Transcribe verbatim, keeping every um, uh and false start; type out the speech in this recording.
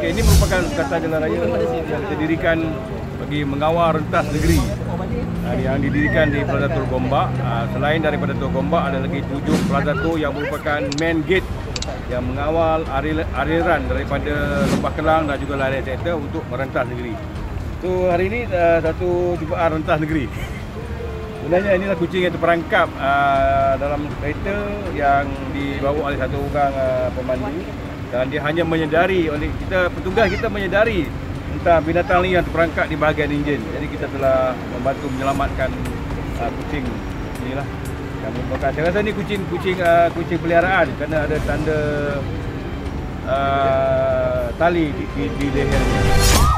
Okey, ini merupakan kata jalan raya yang didirikan bagi mengawal rentas negeri. Uh, yang didirikan di Plaza Teluk Gombak. Uh, selain daripada Teluk Gombak, ada lagi tujuh Plaza tu yang merupakan main gate yang mengawal aliran daripada Lembah Kelang dan juga lain-lain sektor untuk merentas negeri. So hari ini uh, satu jumpaan rentas negeri. Sebenarnya inilah kucing yang terperangkap uh, dalam kereta yang dibawa oleh satu orang uh, pemandu, dan dia hanya menyedari oleh kita, petugas kita menyedari tentang binatang ni yang terperangkap di bahagian enjin. Jadi kita telah membantu menyelamatkan uh, kucing inilah. Yang merupakan, saya rasa ni kucing kucing uh, kucing peliharaan kerana ada tanda uh, tali di, di, di lehernya.